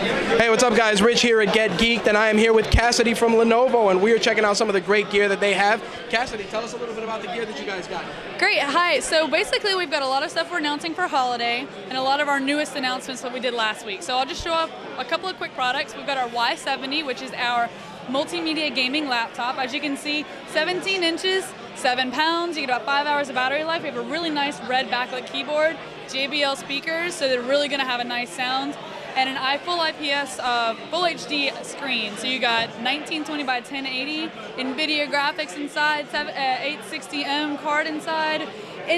Hey, what's up guys? Rich here at GetGeeked, and I am here with Cassidy from Lenovo, and we are checking out some of the great gear that they have. Cassidy, tell us a little bit about the gear that you guys got. Great, hi. So basically we've got a lot of stuff we're announcing for holiday, and a lot of our newest announcements that we did last week. So I'll just show off a couple of quick products. We've got our Y70, which is our multimedia gaming laptop. As you can see, 17 inches, 7 pounds, you get about 5 hours of battery life. We have a really nice red backlit keyboard, JBL speakers, so they're really gonna have a nice sound, and an full IPS full HD screen. So you got 1920 by 1080, NVIDIA graphics inside, 860M card inside,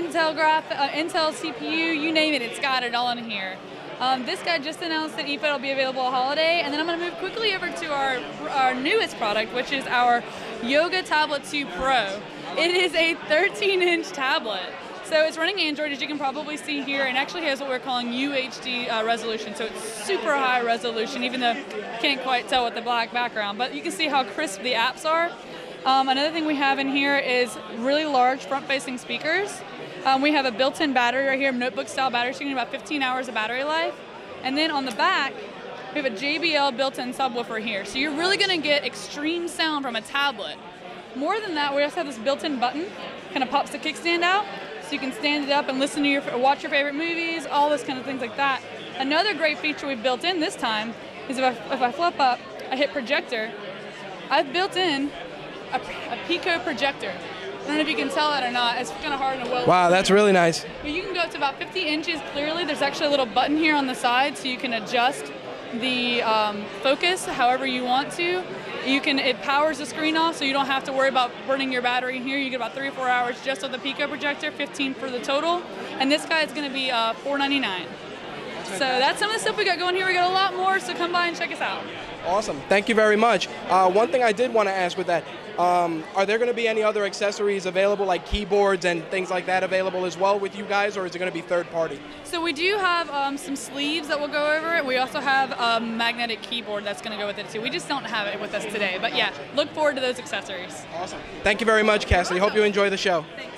Intel CPU, you name it, it's got it all in here. This guy just announced that eFed will be available at holiday, and then I'm going to move quickly over to our newest product, which is our Yoga Tablet 2 Pro. It is a 13-inch tablet. So it's running Android, as you can probably see here, and actually has what we're calling UHD resolution. So it's super high resolution, even though you can't quite tell with the black background. But you can see how crisp the apps are. Another thing we have in here is really large front-facing speakers. We have a built-in battery right here, notebook-style battery, so you get about 15 hours of battery life. And then on the back, we have a JBL built-in subwoofer here. So you're really going to get extreme sound from a tablet. More than that, we also have this built-in button, kind of pops the kickstand out, so you can stand it up and listen to watch your favorite movies, all this kind of things like that. Another great feature we've built in this time is if I flip up, I hit projector, I've built in a Pico projector. I don't know if you can tell that or not. It's kind of hard to well. Wow, that's really nice. But you can go up to about 50 inches clearly. There's actually a little button here on the side, so you can adjust the focus however you want to. It powers the screen off, so you don't have to worry about burning your battery here. You get about 3 or 4 hours just with the Pico projector, 15 for the total. And this guy is going to be $499. So that's some of the stuff we got going here. We got a lot more, so come by and check us out. Awesome. Thank you very much. One thing I did want to ask with that, are there going to be any other accessories available, like keyboards and things like that available as well with you guys, or is it going to be third party? So we do have some sleeves that will go over it. We also have a magnetic keyboard that's going to go with it too. We just don't have it with us today. But yeah, look forward to those accessories. Awesome. Thank you very much, Cassidy. Hope you enjoy the show. Thanks.